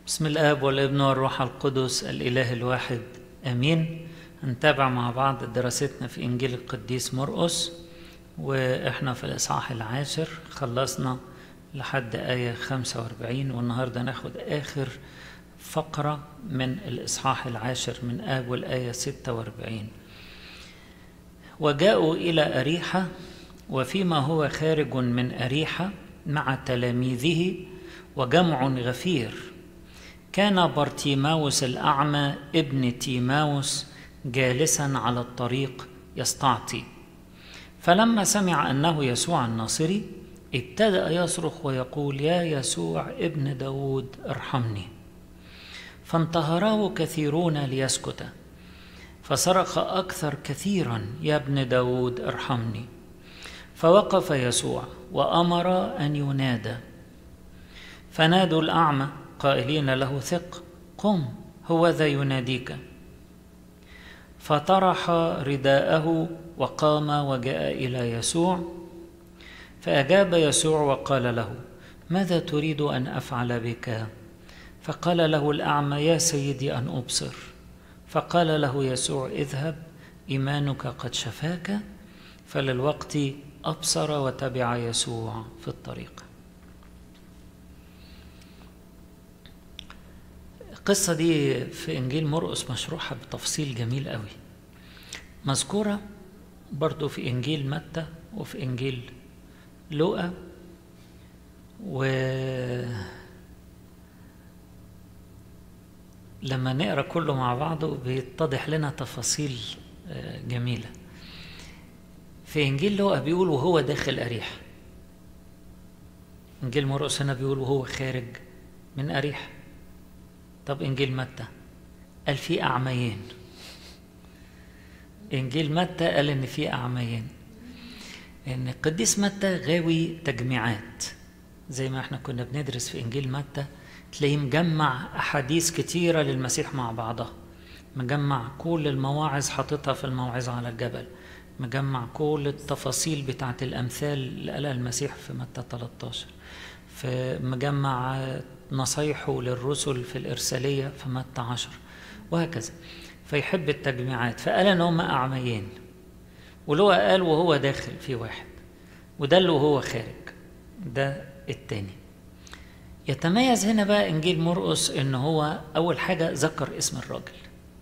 بسم الآب والابن والروح القدس الإله الواحد آمين. هنتابع مع بعض دراستنا في إنجيل القديس مرقس، وإحنا في الإصحاح 10 خلصنا لحد آية 45، والنهاردة ناخد آخر فقرة من الإصحاح 10 من أول آية 46. وجاءوا إلى أريحة، وفيما هو خارج من أريحة مع تلاميذه وجمع غفير كان بارتيماوس الأعمى ابن تيماوس جالسا على الطريق يستعطي. فلما سمع أنه يسوع الناصري ابتدأ يصرخ ويقول: يا يسوع ابن داود ارحمني. فانتهراه كثيرون ليسكت، فصرخ أكثر كثيرا: يا ابن داود ارحمني. فوقف يسوع وأمر أن ينادى، فنادوا الأعمى قائلين له: ثق، قم، هو ذا يناديك. فطرح رداءه وقام وجاء إلى يسوع. فأجاب يسوع وقال له: ماذا تريد أن أفعل بك؟ فقال له الأعمى: يا سيدي أن أبصر. فقال له يسوع: اذهب، إيمانك قد شفاك. فللوقت أبصر وتبع يسوع في الطريق. القصة دي في إنجيل مرقس مشروحة بتفصيل جميل قوي، مذكورة برضو في إنجيل متى وفي إنجيل لوقا، ولما نقرأ كله مع بعضه بيتضح لنا تفاصيل جميلة. في إنجيل لوقا بيقول وهو داخل أريحة، إنجيل مرقس هنا بيقول وهو خارج من أريحة. طب إنجيل متى قال في أعميين، إنجيل متى قال إن في أعميين، إن القديس متى غاوي تجميعات، زي ما احنا كنا بندرس في إنجيل متى تلاقيه مجمع أحاديث كتيرة للمسيح مع بعضها، مجمع كل المواعظ حاططها في الموعظة على الجبل، مجمع كل التفاصيل بتاعة الأمثال اللي قالها المسيح في متى 13، فمجمع نصايحه للرسل في الإرسالية في متى 10، وهكذا. فيحب التجميعات، فقال إن هم أعميين، ولو قال وهو داخل في واحد، وده اللي وهو خارج ده التاني. يتميز هنا بقى إنجيل مرقس إن هو أول حاجة ذكر اسم الراجل،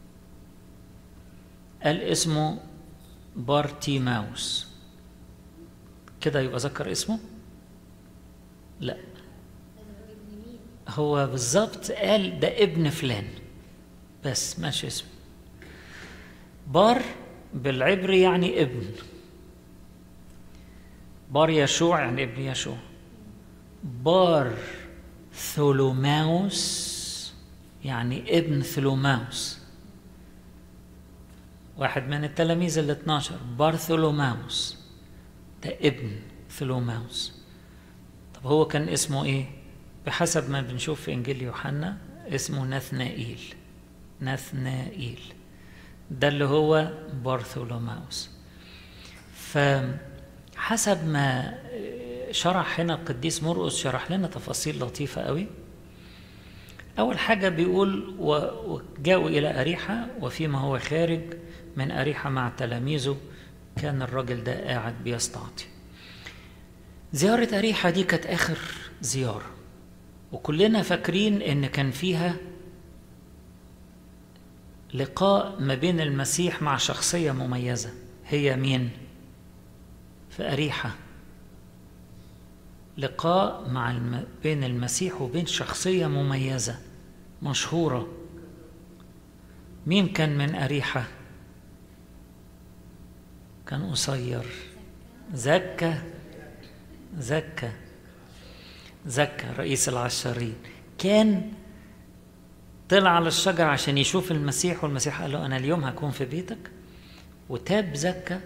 قال اسمه بارتيماوس. كده يبقى ذكر اسمه؟ لا، هو بالظبط قال ده ابن فلان بس، ماشي اسمه. بار بالعبري يعني ابن، بار يشوع يعني ابن يشوع. بار ثولوماوس يعني ابن ثولوماوس، واحد من التلاميذ ال12. بارثولوماوس ده ابن ثولوماوس. طب هو كان اسمه ايه؟ بحسب ما بنشوف في إنجيل يوحنا اسمه نثنائيل. نثنائيل ده اللي هو بارثولوماوس. فحسب ما شرح هنا القديس مرقس، شرح لنا تفاصيل لطيفة قوي. أول حاجة بيقول وجاءوا إلى أريحة، وفيما هو خارج من أريحة مع تلاميذه كان الراجل ده قاعد بيستعطي. زيارة أريحة دي كانت آخر زيارة، وكلنا فاكرين إن كان فيها لقاء ما بين المسيح مع شخصية مميزة. هي مين؟ في أريحة لقاء بين المسيح وبين شخصية مميزة مشهورة. مين كان من أريحة؟ كان قصير، زكا رئيس العشارين. كان طلع على الشجرة عشان يشوف المسيح، والمسيح قال له أنا اليوم هكون في بيتك. وتاب زكا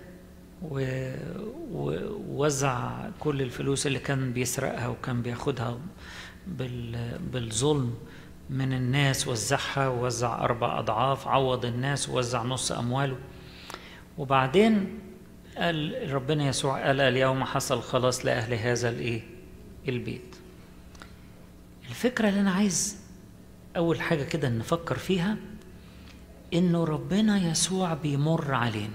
ووزع كل الفلوس اللي كان بيسرقها وكان بياخدها بالظلم من الناس، وزعها ووزع 4 أضعاف، عوض الناس ووزع نص أمواله. وبعدين قال ربنا يسوع قال اليوم حصل خلاص لأهل هذا البيت. الفكرة اللي أنا عايز أول حاجة كده نفكر فيها إنه ربنا يسوع بيمر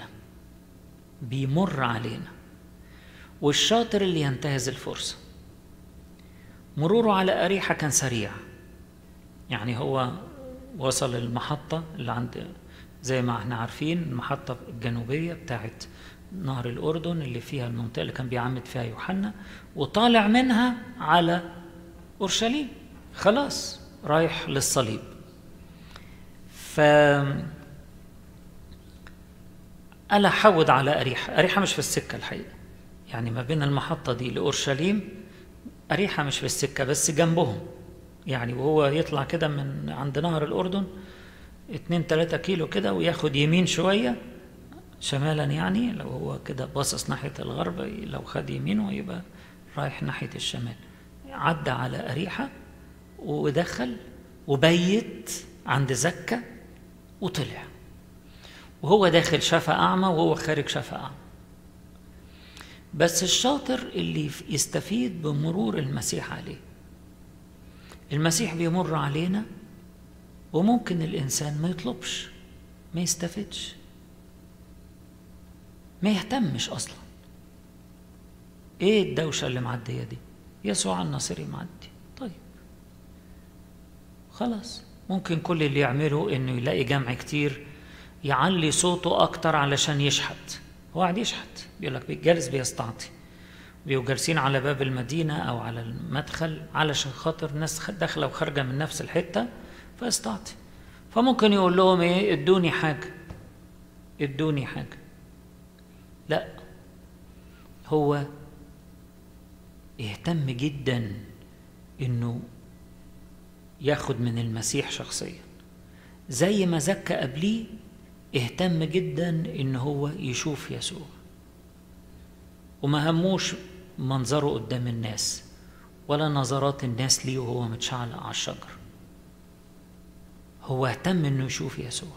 علينا، والشاطر اللي ينتهز الفرصة. مروره على أريحة كان سريع، يعني هو وصل المحطة اللي عند، زي ما احنا عارفين، المحطة الجنوبية بتاعت نهر الأردن اللي فيها المنطقة اللي كان بيعمد فيها يوحنا، وطالع منها على أورشليم، خلاص رايح للصليب. ألا حود على أريحة مش في السكة الحقيقة، يعني ما بين المحطة دي لأورشليم أريحة مش في السكة، بس جنبهم يعني. وهو يطلع كده من عند نهر الأردن 2-3 كيلو كده، وياخد يمين شوية شمالا، يعني لو هو كده باصص ناحية الغرب، لو خد يمينه يبقى رايح ناحية الشمال. عدى على أريحة ودخل وبيت عند زكا وطلع، وهو داخل شاف أعمى وهو خارج شاف أعمى. بس الشاطر اللي يستفيد بمرور المسيح عليه. المسيح بيمر علينا، وممكن الإنسان ما يطلبش، ما يستفدش، ما يهتمش أصلا. إيه الدوشة اللي معدية دي؟ يسوع الناصري معدي، طيب خلاص. ممكن كل اللي يعمله إنه يلاقي جمع كتير يعلي صوته أكتر علشان يشحت. هو قاعد يشحت، بيقولك جالس بيستعطي، بيبقوا جالسين على باب المدينة أو على المدخل علشان خاطر ناس داخلة وخارجة من نفس الحتة فاستعطي. فممكن يقول لهم إيه؟ ادوني حاجة، ادوني حاجة. لا، هو يهتم جدا إنه ياخد من المسيح شخصيا، زي ما زكى قبليه اهتم جدا إن هو يشوف يسوع، وما هموش منظره قدام الناس ولا نظرات الناس ليه وهو متشعلق على الشجر. هو اهتم إنه يشوف يسوع.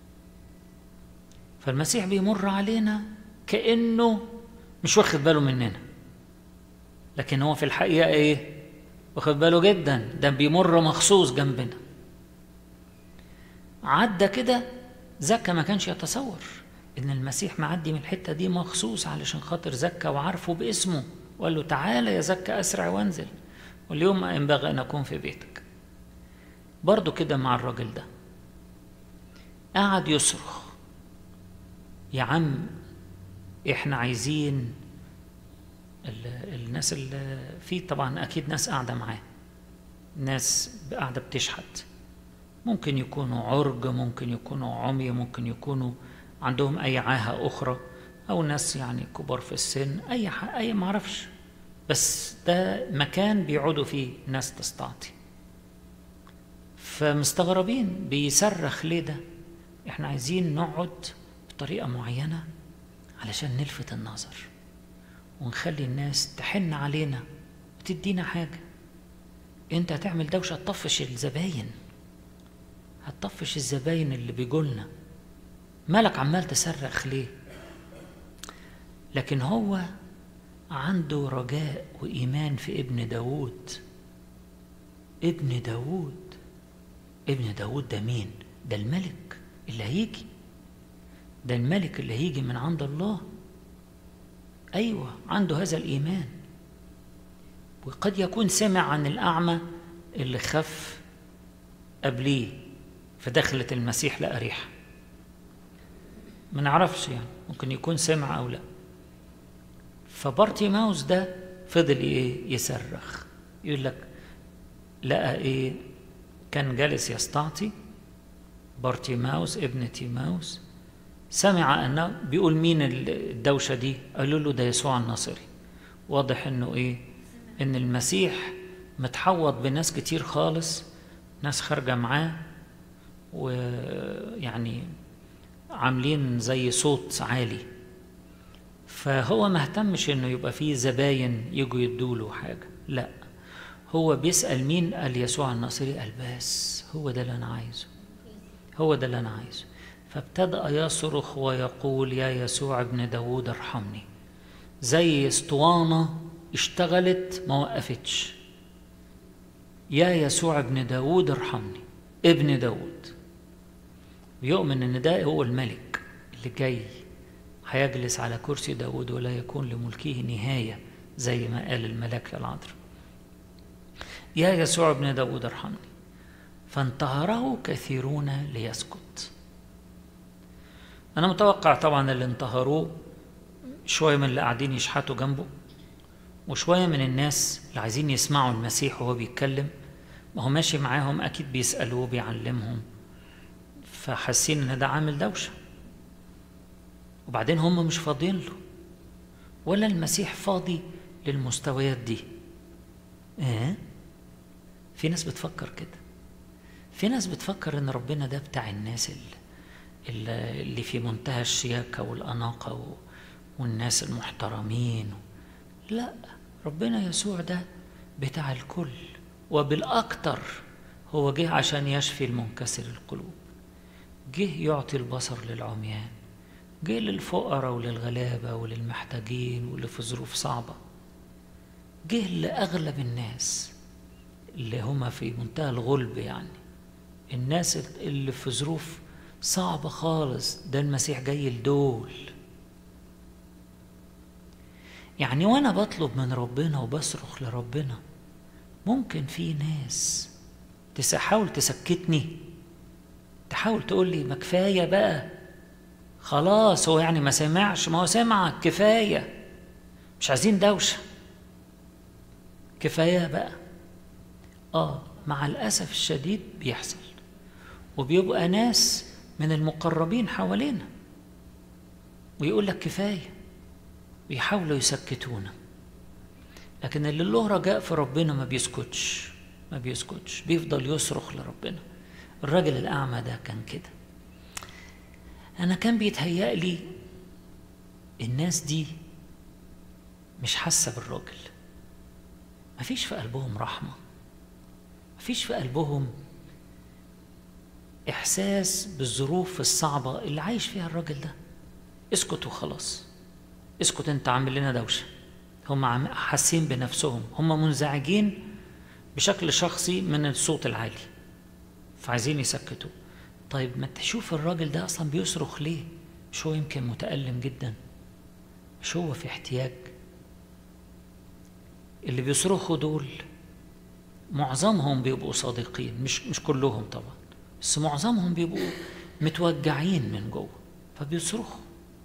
فالمسيح بيمر علينا كأنه مش واخد باله مننا، لكن هو في الحقيقة ايه؟ واخد باله جدا، ده بيمر مخصوص جنبنا. عدى كده، زكا ما كانش يتصور ان المسيح معدي من الحتة دي مخصوص علشان خاطر زكا، وعارفه باسمه، وقال له تعالى يا زكا اسرع وانزل، واليوم ما ينبغي ان اكون في بيتك. برضو كده مع الراجل ده، قعد يصرخ، يا عم احنا عايزين الناس اللي فيه، طبعا اكيد ناس قاعدة معاه، ناس قاعدة بتشحت، ممكن يكونوا عرج، ممكن يكونوا عمي، ممكن يكونوا عندهم اي عاهة اخرى، او ناس يعني كبار في السن، اي معرفش، بس ده مكان بيقعدوا فيه ناس تستعطي. فمستغربين بيصرخ ليه ده؟ احنا عايزين نقعد بطريقة معينة علشان نلفت النظر ونخلي الناس تحن علينا وتدينا حاجة. انت هتعمل دوشة، هتطفش الزباين اللي بيقولنا، مالك عمال تصرخ ليه؟ لكن هو عنده رجاء وإيمان في ابن داود. ابن داود ده مين؟ ده الملك اللي هيجي، ده الملك اللي هيجي من عند الله. أيوة، عنده هذا الإيمان. وقد يكون سمع عن الأعمى اللي خف قبليه فدخلت المسيح لأريحة، ما نعرفش يعني، ممكن يكون سمع أو لا. فبارتيماوس ده فضل إيه؟ يصرخ، يقول لك لقى إيه؟ كان جالس يستعطي بارتيماوس ابن تيماوس، سمع أنه بيقول مين الدوشة دي؟ قالوا له ده يسوع الناصري. واضح أنه إيه؟ أن المسيح متحوط بناس كتير خالص، ناس خارجة معاه، ويعني عاملين زي صوت عالي. فهو ما اهتمش انه يبقى فيه زباين يجوا يدوله حاجة، لا، هو بيسأل مين؟ قال يسوع الناصري. قال بس هو ده اللي انا عايزه، فابتدأ يصرخ ويقول يا يسوع ابن داود ارحمني، زي اسطوانة اشتغلت ما وقفتش، يا يسوع ابن داود ارحمني. ابن داود، بيؤمن ان ده هو الملك اللي جاي هيجلس على كرسي داود ولا يكون لملكه نهاية، زي ما قال الملاك للعذراء: يا يسوع ابن داود ارحمني. فانتهره كثيرون ليسكت. أنا متوقع طبعا اللي انتهروه شوية من اللي قاعدين يشحتوا جنبه، وشوية من الناس اللي عايزين يسمعوا المسيح وهو بيتكلم، ما هو ماشي معاهم أكيد بيسألوه بيعلمهم، فحاسين إن ده عامل دوشة. وبعدين هم مش فاضيين له، ولا المسيح فاضي للمستويات دي. في ناس بتفكر كده، في ناس بتفكر إن ربنا ده بتاع الناس اللي في منتهى الشياكة والأناقة والناس المحترمين. لا، ربنا يسوع ده بتاع الكل، وبالأكتر هو جه عشان يشفي المنكسر القلوب، جه يعطي البصر للعميان، جه للفقراء وللغلابة وللمحتاجين واللي في ظروف صعبة، جه لأغلب الناس اللي هما في منتهى الغلب، يعني الناس اللي في ظروف صعبة خالص، ده المسيح جاي لدول. يعني وانا بطلب من ربنا وبصرخ لربنا، ممكن في ناس تحاول تسكتني، تحاول تقول لي ما كفاية بقى، خلاص هو يعني ما سمعش، ما هو سمعك، كفاية، مش عايزين دوشة، كفاية بقى. مع الأسف الشديد بيحصل، وبيبقى ناس من المقربين حوالينا ويقول لك كفاية، ويحاولوا يسكتونا. لكن اللي له رجاء في ربنا ما بيسكتش، بيفضل يصرخ لربنا. الراجل الأعمى ده كان كده. أنا كان بيتهيأ لي الناس دي مش حاسة بالراجل، مفيش في قلبهم رحمة، مفيش في قلبهم إحساس بالظروف الصعبة اللي عايش فيها الراجل ده. اسكت وخلاص، اسكت انت عامل لنا دوشة. هم حاسين بنفسهم، هم منزعجين بشكل شخصي من الصوت العالي، فعايزين يسكتوا. طيب ما تشوف الراجل ده أصلا بيصرخ ليه؟ مش هو يمكن متألم جدا؟ مش هو في احتياج؟ اللي بيصرخوا دول معظمهم بيبقوا صادقين، مش كلهم طبعا، بس معظمهم بيبقوا متوجعين من جوه فبيصرخوا.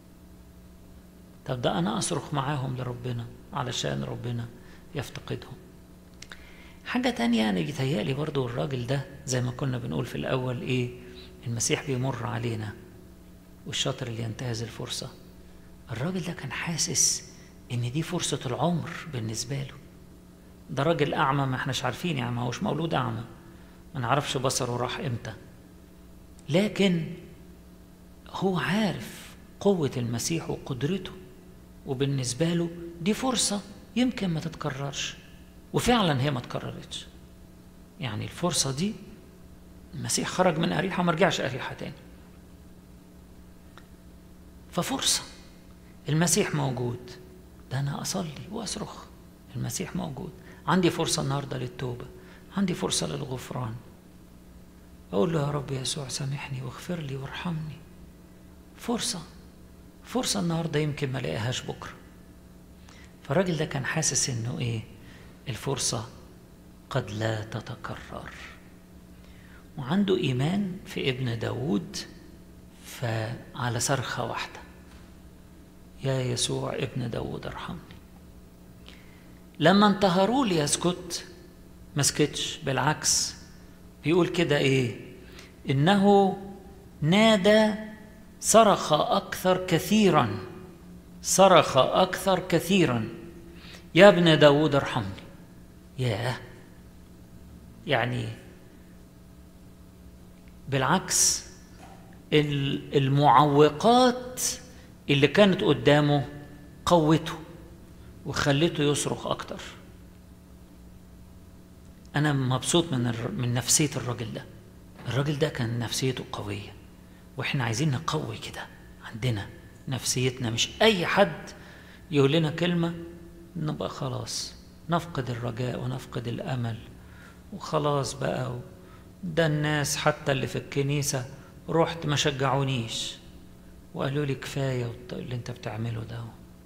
طب ده أنا أصرخ معاهم لربنا علشان ربنا يفتقدهم. حاجة تانية أنا يتهيألي برضو الراجل ده زي ما كنا بنقول في الأول، المسيح بيمر علينا والشاطر اللي ينتهز الفرصة. الراجل ده كان حاسس إن دي فرصة العمر بالنسبة له. ده راجل أعمى، ما احناش عارفين، يعني ما هوش مولود أعمى، ما نعرفش بصره راح إمتى، لكن هو عارف قوة المسيح وقدرته، وبالنسبة له دي فرصة يمكن ما تتكررش. وفعلا هي ما تكررتش، يعني الفرصة دي المسيح خرج من أريحة وما رجعش أريحة تاني، ففرصة المسيح موجود. ده أنا أصلي وأصرخ، المسيح موجود، عندي فرصة النهاردة للتوبة، عندي فرصة للغفران، أقول له يا رب يسوع سامحني واغفر لي وارحمني. فرصة النهاردة يمكن ما لاقيهاش بكرة. فالراجل ده كان حاسس إنه الفرصة قد لا تتكرر، وعنده إيمان في ابن داود، فعلى صرخة واحدة: يا يسوع ابن داود ارحمني. لما انتهروه ليسكت ما سكتش، بالعكس بيقول كده إنه نادى، صرخ أكثر كثيرا: يا ابن داود ارحمني. يعني بالعكس، المعوقات اللي كانت قدامه قوته وخلته يصرخ أكتر. أنا مبسوط من نفسية الراجل ده كان نفسيته قوية، وإحنا عايزين نقوي كده عندنا نفسيتنا، مش أي حد يقول لنا كلمة نبقى خلاص نفقد الرجاء ونفقد الأمل وخلاص بقى ده الناس حتى اللي في الكنيسة رحت ما شجعونيش وقالوا لي كفاية اللي انت بتعمله ده.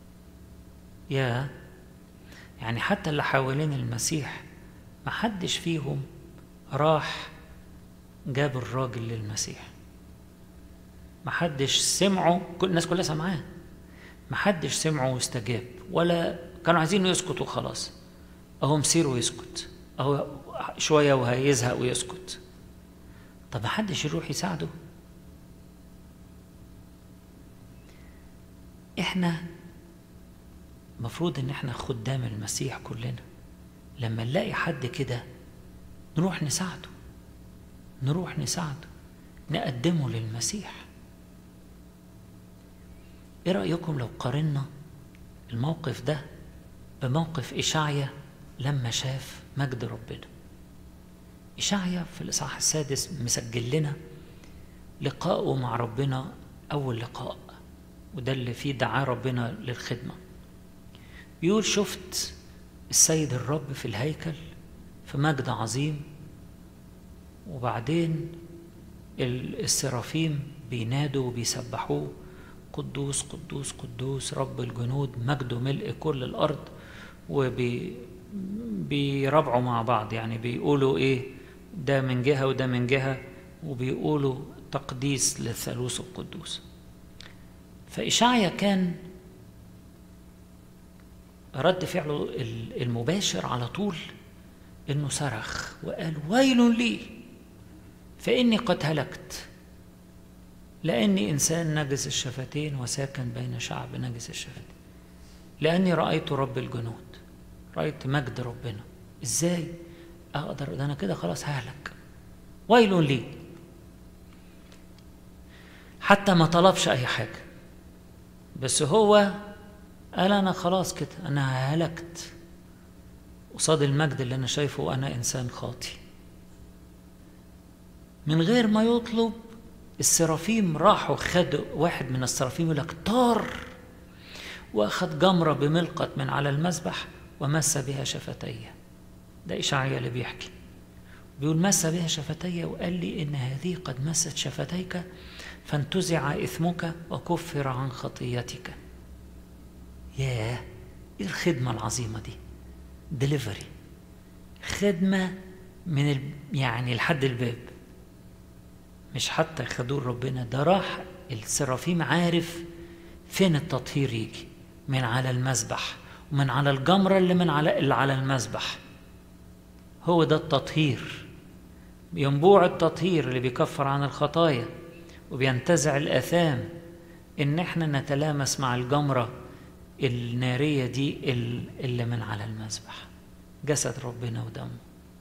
يعني حتى اللي حوالين المسيح ما حدش فيهم راح جاب الراجل للمسيح، ما حدش سمعه، الناس كلها سمعاه، ما حدش سمعه واستجاب، ولا كانوا عايزين يسكت وخلاص، اهو مسير ويسكت، اهو شوية وهيزهق ويسكت. طب ما حدش يروح يساعده؟ احنا مفروض ان احنا خدام المسيح كلنا، لما نلاقي حد كده نروح نساعده، نقدمه للمسيح. ايه رأيكم لو قارنا الموقف ده بموقف إشعيا لما شاف مجد ربنا؟ إشعيا في الإصحاح 6 مسجل لنا لقاءه مع ربنا، أول لقاء، وده اللي فيه دعاه ربنا للخدمة. بيقول شفت السيد الرب في الهيكل في مجد عظيم، وبعدين السرافيم بينادوا وبيسبحوه قدوس قدوس قدوس رب الجنود مجده ملء كل الأرض، وبيربعوا مع بعض، يعني بيقولوا ايه، ده من جهة وده من جهة، وبيقولوا تقديس للثالوث القدوس. فإشعيا كان رد فعله المباشر على طول انه صرخ وقال ويل لي فإني قد هلكت، لأني إنسان نجس الشفتين وساكن بين شعب نجس الشفتين، لأني رأيت رب الجنود، رأيت مجد ربنا. إزاي أقدر ده؟ أنا كده خلاص ههلك، ويل لي. حتى ما طلبش أي حاجة، بس هو قال أنا خلاص كده، أنا هلكت قصاد المجد اللي أنا شايفه وأنا إنسان خاطي. من غير ما يطلب السرافيم راحوا خدوا واحد من السرافيم، يقول لك طار واخذ جمرة بملقط من على المذبح ومس بها شفتيه. ده إشعيا اللي بيحكي، بيقول مس بها شفتيه وقال لي إن هذه قد مست شفتيك فانتزع إثمك وكفر عن خطيتك. ياه، إيه الخدمة العظيمة دي! ديليفري، خدمة من يعني لحد الباب، مش حتى خدور ربنا، ده راح السرافيم عارف فين التطهير يجي، من على المذبح ومن على الجمرة اللي على المذبح. هو ده التطهير، ينبوع التطهير اللي بيكفر عن الخطايا وبينتزع الآثام، إن احنا نتلامس مع الجمرة النارية دي اللي من على المذبح، جسد ربنا ودمه.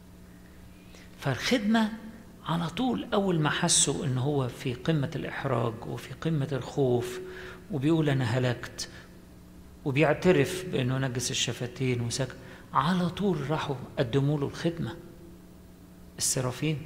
فالخدمة على طول أول ما حسوا إن هو في قمة الإحراج وفي قمة الخوف وبيقول أنا هلكت وبيعترف بأنه نجس الشفتين وسكت، على طول راحوا قدموا له الخدمة السرافين،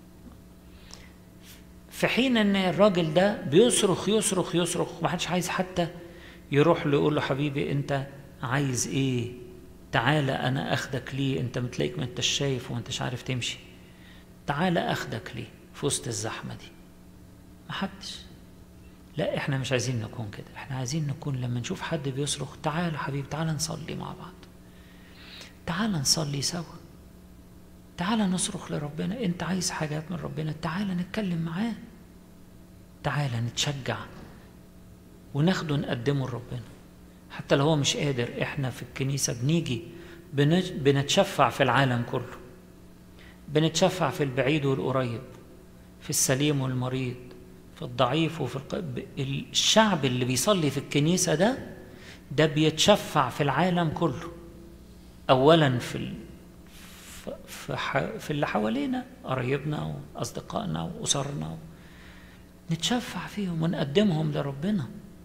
في حين أن الراجل ده بيصرخ يصرخ يصرخ، محدش عايز حتى يروح له يقول له حبيبي أنت عايز إيه، تعالى أنا أخدك ليه، أنت متلاقيك ما أنتش شايف وما أنتش عارف تمشي، تعالى أخدك ليه في وسط الزحمة دي. محدش. لا، احنا مش عايزين نكون كده، احنا عايزين نكون لما نشوف حد بيصرخ تعالى حبيبي، تعالى نصلي مع بعض، تعالى نصلي سوا، تعالى نصرخ لربنا، انت عايز حاجات من ربنا تعالى نتكلم معاه، تعالى نتشجع وناخده نقدمه لربنا. حتى لو هو مش قادر، احنا في الكنيسة بنيجي بنتشفع في العالم كله، بنتشفع في البعيد والقريب، في السليم والمريض، في الضعيف وفي الشعب اللي بيصلي في الكنيسة ده بيتشفع في العالم كله، أولا في اللي حوالينا، قرايبنا وأصدقائنا وأسرنا، نتشفع فيهم ونقدمهم لربنا.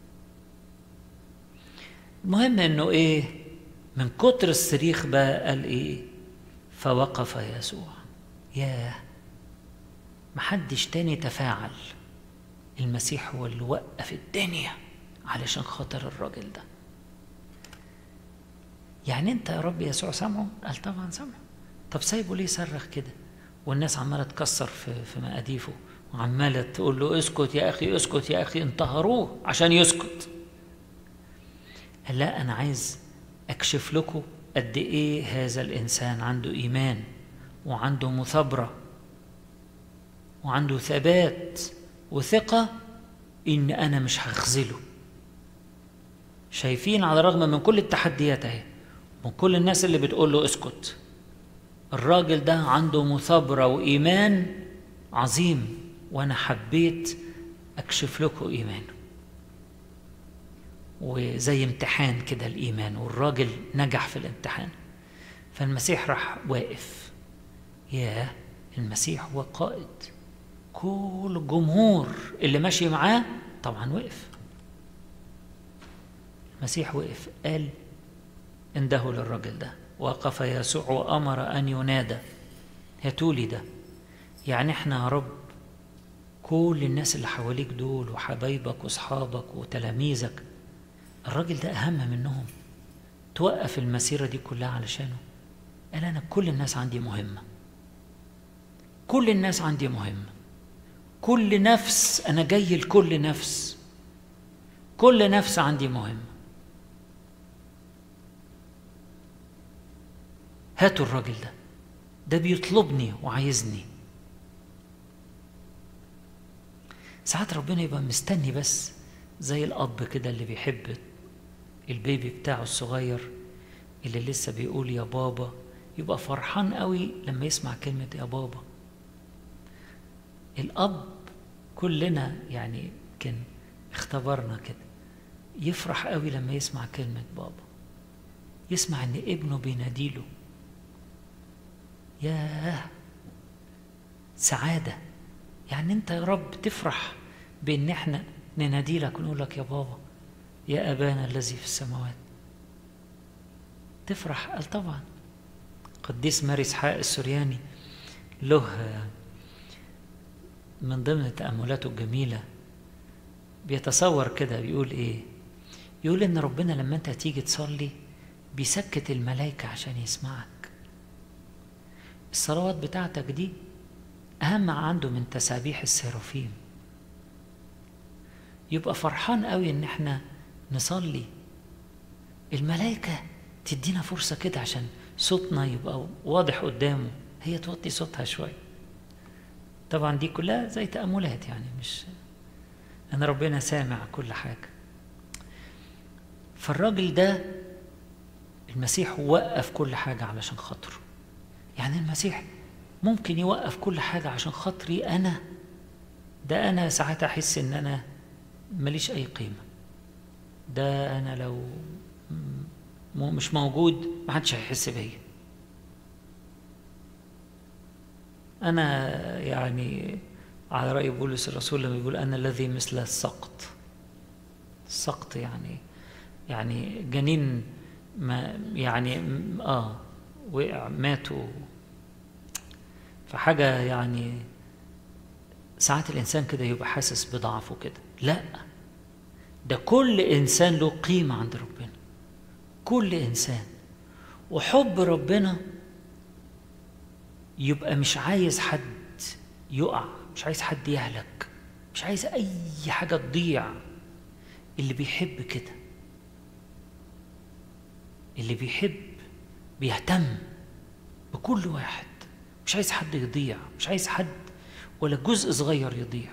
المهم إنه إيه، من كتر الصريخ بقى قال إيه، فوقف يسوع. ياه، محدش تاني تفاعل، المسيح هو اللي وقف الدنيا علشان خاطر الراجل ده. يعني انت يا رب يسوع سامعه؟ قال طبعا سامعه. طب سايبه ليه صرخ كده؟ والناس عمالة تكسر في مقاديفه، وعمالة تقول له اسكت يا أخي اسكت يا أخي، انتهروه عشان يسكت. قال لا، أنا عايز أكشف لكم قد إيه هذا الإنسان عنده إيمان وعنده مثابرة وعنده ثبات وثقة إن أنا مش هخذله. شايفين على الرغم من كل التحديات اهي، من كل الناس اللي بتقول له اسكت، الراجل ده عنده مثابرة وإيمان عظيم، وأنا حبيت أكشف لكم إيمانه. وزي امتحان كده الإيمان، والراجل نجح في الامتحان. فالمسيح راح واقف. ياه، المسيح هو قائد، كل الجمهور اللي ماشي معاه طبعا وقف. المسيح وقف قال انده للراجل ده. وقف يسوع وأمر أن ينادى. هاتولي ده. يعني احنا يا رب كل الناس اللي حواليك دول وحبايبك واصحابك وتلاميذك، الراجل ده أهم منهم، توقف المسيرة دي كلها علشانه. قال أنا كل الناس عندي مهمة، كل الناس عندي مهمة، كل نفس أنا جاي لكل نفس، كل نفس عندي مهمة. هاتوا الراجل ده بيطلبني وعايزني. ساعات ربنا يبقى مستني بس، زي الأب كده اللي بيحب البيبي بتاعه الصغير اللي لسه بيقول يا بابا، يبقى فرحان قوي لما يسمع كلمة يا بابا. الأب كلنا يعني كان اختبرنا كده، يفرح قوي لما يسمع كلمة بابا، يسمع ان ابنه بيناديله. ياه، سعادة. يعني انت يا رب تفرح بان احنا ننادي لك ونقول لك يا بابا يا أبانا الذي في السماوات. تفرح. قال طبعا. قديس ماري إسحاق السورياني له من ضمن تأملاته الجميلة بيتصور كده، بيقول ايه؟ يقول ان ربنا لما انت تيجي تصلي بيسكت الملائكة عشان يسمعك. الصلوات بتاعتك دي أهم عنده من تسابيح السيرافيم. يبقى فرحان قوي ان احنا نصلي، الملائكة تدينا فرصة كده عشان صوتنا يبقى واضح قدامه، هي توطي صوتها شوية. طبعا دي كلها زي تأملات، يعني مش أنا ربنا سامع كل حاجة. فالراجل ده المسيح وقف كل حاجة علشان خاطره. يعني المسيح ممكن يوقف كل حاجة عشان خاطري أنا. ده أنا ساعات أحس إن أنا ماليش أي قيمة، ده أنا لو مش موجود محدش هيحس بيا. أنا يعني على رأي بولس الرسول لما بيقول أنا الذي مثل السقط. السقط يعني جنين ما يعني وقع ماتوا. فحاجة يعني ساعات الإنسان كده يبقى حاسس بضعفه كده. لا، ده كل إنسان له قيمة عند ربنا، كل إنسان. وحب ربنا يبقى مش عايز حد يقع، مش عايز حد يهلك، مش عايز أي حاجة تضيع. اللي بيحب كده، اللي بيحب بيهتم بكل واحد، مش عايز حد يضيع، مش عايز حد ولا جزء صغير يضيع.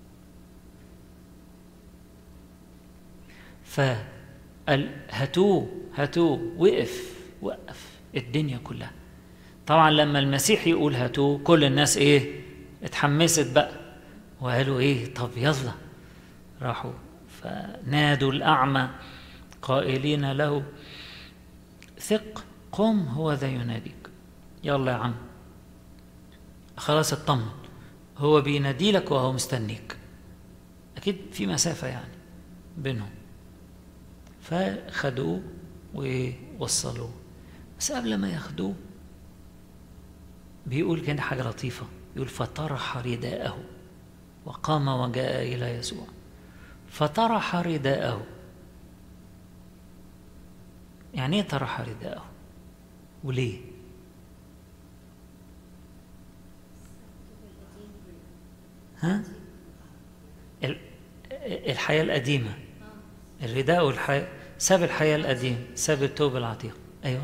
فقال هاتوه وقف الدنيا كلها. طبعا لما المسيح يقول هاتوه كل الناس اتحمست بقى وقالوا طب يلا. راحوا فنادوا الأعمى قائلين له ثق قم هو ذا يناديك. يلا يا عم خلاص اطمن، هو بينادي لك وهو مستنيك. أكيد في مسافة يعني بينهم. فخدوه ووصلوه. بس قبل ما ياخدوه بيقول كان حاجة لطيفة، يقول فطرح رداءه وقام وجاء إلى يسوع. فطرح رداءه. يعني ايه طرح رداءه وليه؟ ها؟ الحياة القديمة، الرداء والحياة، ساب الحياة القديمة، ساب التوب العتيق. أيوة،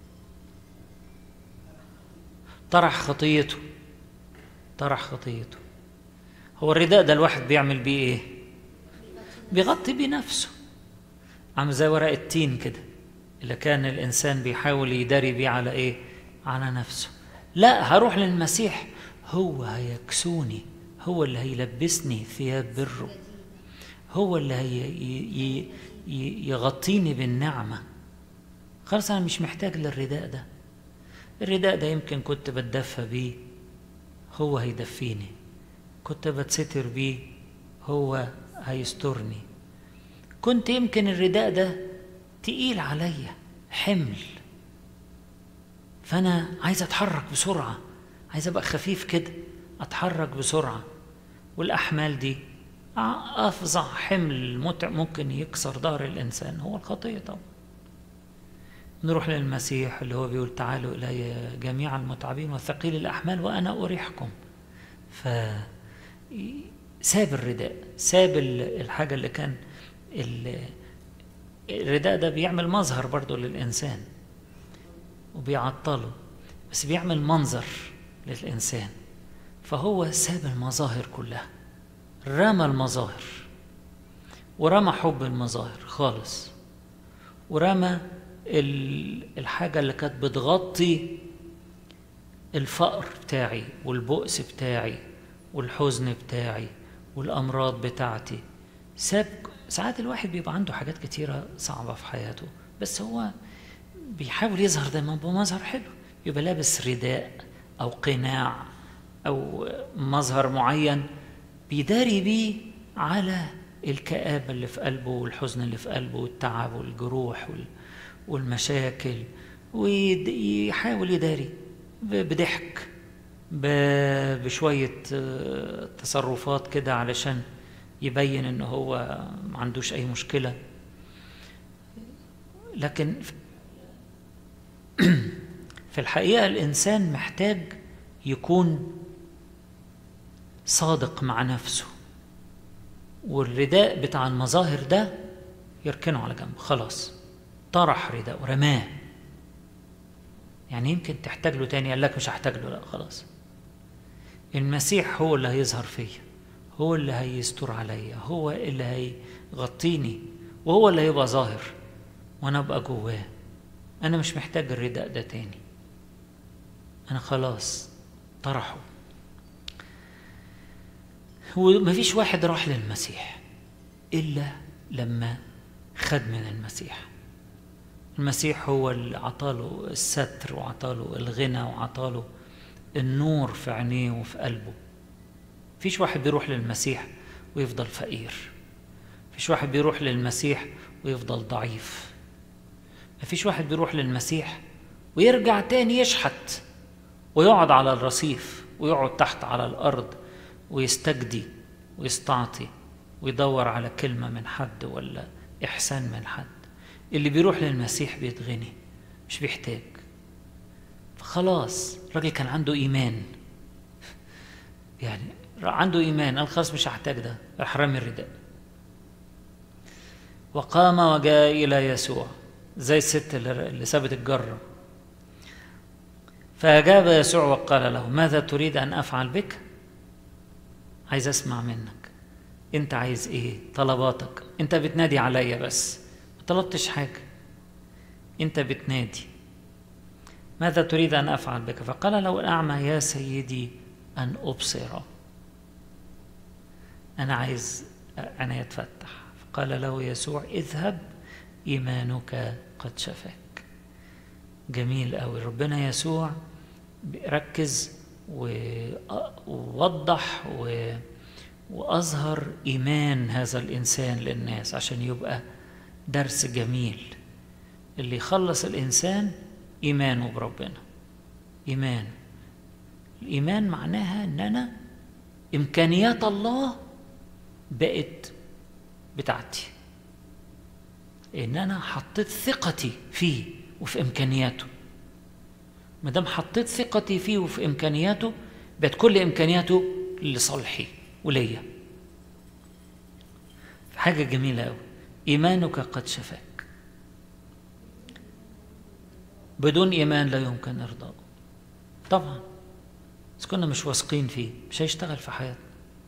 طرح خطيته، طرح خطيته. هو الرداء ده الواحد بيعمل بيه ايه؟ بيغطي بيه نفسه، عامل زي ورق التين كده اللي كان الإنسان بيحاول يداري بيه على ايه؟ على نفسه. لا، هروح للمسيح، هو هيكسوني، هو اللي هيلبسني ثياب بره، هو اللي يغطيني بالنعمة. خلاص أنا مش محتاج للرداء ده. الرداء ده يمكن كنت بتدفى بيه، هو هيدفيني. كنت بتستر بيه، هو هيسترني. كنت يمكن الرداء ده تقيل عليا، حمل، فأنا عايز أتحرك بسرعة، عايز أبقى خفيف كده، أتحرك بسرعة. والأحمال دي أفظع حمل ممكن يكسر ظهر الإنسان هو الخطية طبعا. نروح للمسيح اللي هو بيقول تعالوا إلي جميع المتعبين والثقيل الأحمال وأنا أريحكم. فساب الرداء، ساب الحاجة اللي كان الرداء ده بيعمل مظهر برضو للإنسان وبيعطله، بس بيعمل منظر للإنسان. فهو ساب المظاهر كلها، رمى المظاهر ورمى حب المظاهر خالص، ورمى الحاجة اللي كانت بتغطي الفقر بتاعي والبؤس بتاعي والحزن بتاعي والأمراض بتاعتي. ساعات الواحد بيبقى عنده حاجات كتيرة صعبة في حياته، بس هو بيحاول يظهر دايما بمظهر حلو، يبقى لابس رداء أو قناع أو مظهر معين بيداري بيه على الكآبة اللي في قلبه والحزن اللي في قلبه والتعب والجروح والمشاكل، ويحاول يداري بضحك، بشوية تصرفات كده علشان يبين انه هو ما عندوش اي مشكلة. لكن في الحقيقة الانسان محتاج يكون صادق مع نفسه، والرداء بتاع المظاهر ده يركنه على جنب خلاص. طرح رداء ورماه. يعني يمكن تحتاج له تاني، قال لك مش هحتاج له، لا خلاص. المسيح هو اللي هيظهر فيا، هو اللي هيستر عليا، هو اللي هيغطيني، وهو اللي هيبقى ظاهر وانا ابقى جواه. انا مش محتاج الرداء ده تاني، انا خلاص طرحه. ومفيش واحد راح للمسيح الا لما خد من المسيح. المسيح هو اللي عطاله الستر وعطاله الغنى وعطاله النور في عينيه وفي قلبه. فيش واحد بيروح للمسيح ويفضل فقير، فيش واحد بيروح للمسيح ويفضل ضعيف، مفيش واحد بيروح للمسيح ويرجع تاني يشحت ويقعد على الرصيف ويقعد تحت على الأرض ويستجدي ويستعطي ويدور على كلمة من حد ولا إحسان من حد. اللي بيروح للمسيح بيتغني، مش بيحتاج. فخلاص الراجل كان عنده إيمان، يعني عنده إيمان، قال خلاص مش هحتاج ده، راح رمي الرداء. وقام وجاء إلى يسوع زي الست اللي سابت الجرة. فأجاب يسوع وقال له ماذا تريد أن أفعل بك؟ عايز أسمع منك، أنت عايز إيه؟ طلباتك. أنت بتنادي عليا بس ما طلبتش حاجة، أنت بتنادي. ماذا تريد أن أفعل بك؟ فقال له الأعمى يا سيدي أن أبصر، أنا عايز أنا يتفتح. فقال له يسوع اذهب إيمانك قد شفاك. جميل أوي، ربنا يسوع ركز ووضح وأظهر إيمان هذا الإنسان للناس عشان يبقى درس جميل. اللي يخلص الإنسان إيمانه بربنا. الإيمان معناها أن أنا إمكانيات الله بقت بتاعتي، إن أنا حطيت ثقتي فيه وفي إمكانياته. مادام حطيت ثقتي فيه وفي إمكانياته بقت كل إمكانياته لصالحي، وليا. حاجة جميلة أوي، إيمانك قد شفاك. بدون إيمان لا يمكن إرضاءه طبعا، بس كنا مش واثقين فيه مش هيشتغل في حياتنا.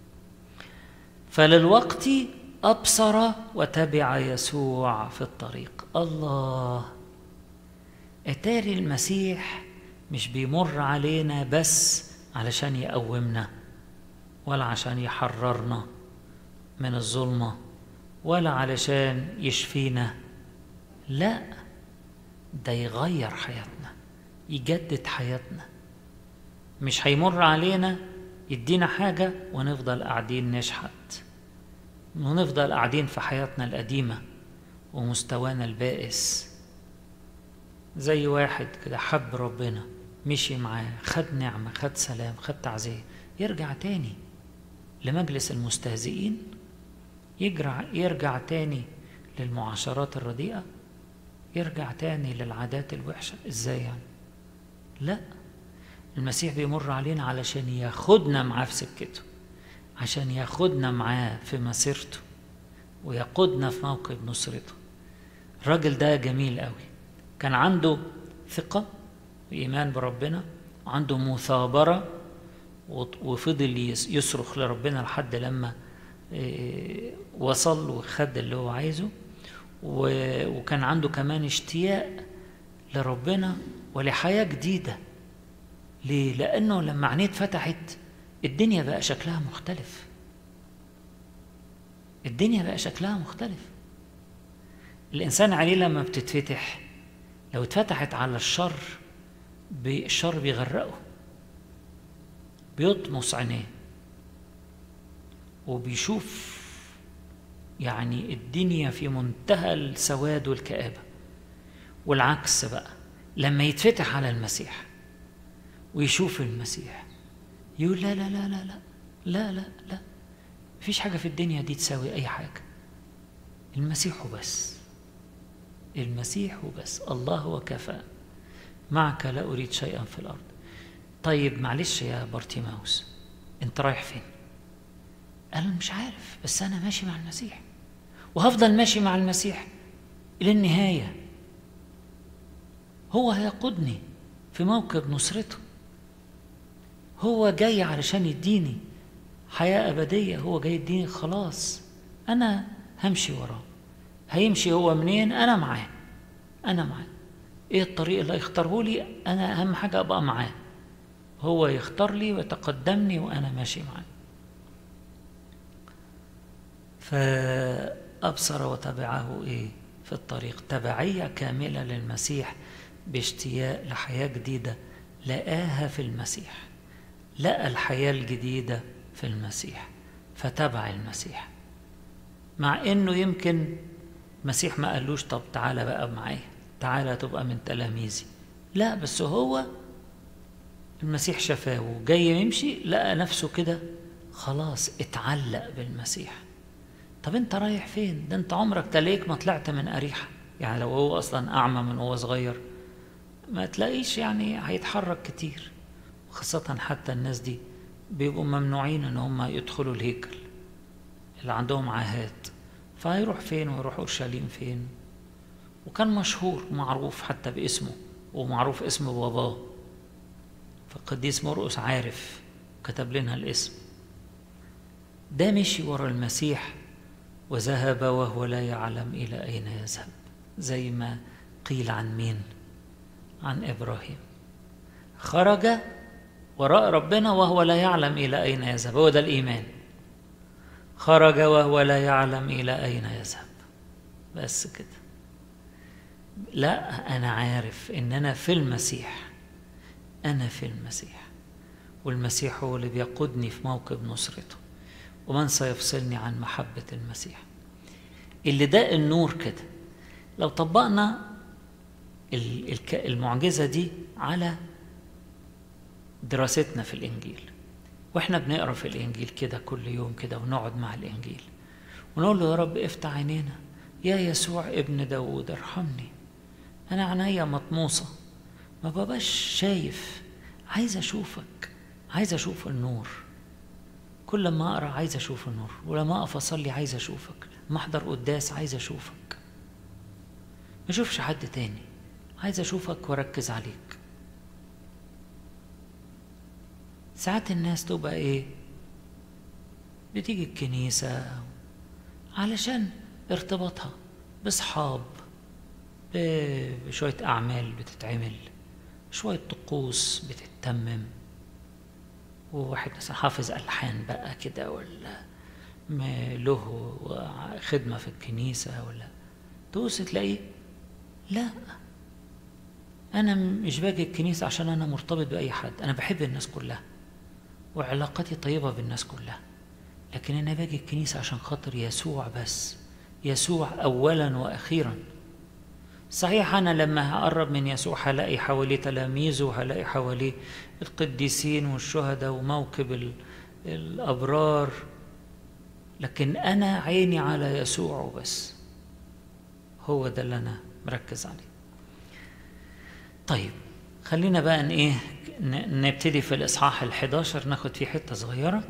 فللوقت أبصر وتبع يسوع في الطريق. الله، أتاري المسيح مش بيمر علينا بس علشان يقومنا، ولا عشان يحررنا من الظلمة، ولا علشان يشفينا، لا، ده يغير حياتنا، يجدد حياتنا. مش هيمر علينا يدينا حاجة ونفضل قاعدين نشحت، ونفضل قاعدين في حياتنا القديمة ومستوانا البائس. زي واحد كده حب ربنا، مشي معاه، خد نعمة، خد سلام، خد تعزية، يرجع تاني لمجلس المستهزئين، يرجع تاني للمعاشرات الرديئة، يرجع تاني للعادات الوحشة. ازاي يعني؟ لا، المسيح بيمر علينا علشان ياخدنا معاه في سكته، عشان ياخدنا معاه في مسيرته، ويقودنا في موكب نصرته. الراجل ده جميل قوي، كان عنده ثقة وإيمان بربنا، وعنده مثابرة، وفضل يصرخ لربنا لحد لما وصل وخد اللي هو عايزه. وكان عنده كمان اشتياق لربنا ولحياة جديدة. ليه؟ لأنه لما عينيه اتفتحت الدنيا بقى شكلها مختلف. الدنيا بقى شكلها مختلف. الإنسان عليه لما بتتفتح، لو اتفتحت على الشر، الشر بيغرقه، بيطمس عينيه، وبيشوف يعني الدنيا في منتهى السواد والكآبة. والعكس بقى، لما يتفتح على المسيح ويشوف المسيح يقول لا لا لا لا لا لا لا لا، مفيش حاجة في الدنيا دي تساوي أي حاجة. المسيح وبس، المسيح وبس. الله وكفى، معك لا أريد شيئا في الأرض. طيب معلش يا بارتيماوس، انت رايح فين؟ قال مش عارف، بس أنا ماشي مع المسيح، وهفضل ماشي مع المسيح إلى النهاية. هو هيقودني في موكب نصرته، هو جاي علشان يديني حياة أبدية، هو جاي يديني خلاص. أنا همشي وراه، هيمشي هو منين أنا معاه، أنا معاه. إيه الطريق اللي يختاره لي؟ أنا أهم حاجة أبقى معاه، هو يختار لي ويتقدمني وأنا ماشي معاه. فأبصر وتبعه إيه في الطريق، تبعية كاملة للمسيح باشتياق لحياة جديدة لقاها في المسيح، لقى الحياة الجديدة في المسيح فتبع المسيح. مع إنه يمكن المسيح ما قالوش طب تعالى بقى معايا، تعالى تبقى من تلاميذي، لا، بس هو المسيح شفاه وجاي يمشي، لقى نفسه كده خلاص اتعلق بالمسيح. طب انت رايح فين؟ ده انت عمرك تلاقيك ما طلعت من أريحة. يعني لو هو أصلا أعمى من هو صغير ما تلاقيش يعني هيتحرك كتير، خاصة حتى الناس دي بيبقوا ممنوعين ان هم يدخلوا الهيكل، اللي عندهم عاهات، فهيروح فين ويروح أورشليم فين؟ وكان مشهور معروف حتى باسمه، ومعروف اسم باباه، فالقديس مرقس عارف كتب لنا الاسم. ده مشي ورا المسيح وذهب وهو لا يعلم إلى أين يذهب، زي ما قيل عن مين؟ عن إبراهيم، خرج وراء ربنا وهو لا يعلم إلى أين يذهب. هو ده الإيمان، خرج وهو لا يعلم إلى أين يذهب، بس كده. لا، أنا عارف إن أنا في المسيح، أنا في المسيح، والمسيح هو اللي بيقودني في موكب نصرته، ومن سيفصلني عن محبة المسيح. اللي ده النور كده. لو طبقنا المعجزة دي على دراستنا في الإنجيل، وإحنا بنقرأ في الإنجيل كده كل يوم كده، ونقعد مع الإنجيل ونقول له يا رب افتح عينينا، يا يسوع ابن داود ارحمني، أنا عينيا مطموسة ما ببقاش شايف، عايز أشوفك، عايز أشوف النور. كل ما أقرأ عايز أشوف النور، ولما أقف أصلي عايز أشوفك، لما أحضر قداس عايز أشوفك، ما أشوفش حد تاني، عايز أشوفك وأركز عليك. ساعات الناس تبقى إيه؟ بتيجي الكنيسة علشان ارتباطها بصحاب، بشوية أعمال بتتعمل، شوية طقوس بتتمم، وواحد مثلا حافظ ألحان بقى كده، ولا له خدمة في الكنيسة، ولا توس تلاقيه لا، أنا مش باجي الكنيسة عشان أنا مرتبط بأي حد، أنا بحب الناس كلها وعلاقتي طيبة بالناس كلها، لكن أنا باجي الكنيسة عشان خاطر يسوع بس، يسوع أولا وأخيرا. صحيح أنا لما هقرب من يسوع هلاقي حواليه تلاميذه، وهلاقي حواليه القديسين والشهداء وموكب الأبرار، لكن أنا عيني على يسوع بس، هو ده اللي أنا مركز عليه. طيب خلينا بقى نبتدي في الإصحاح 11، ناخد فيه حتة صغيرة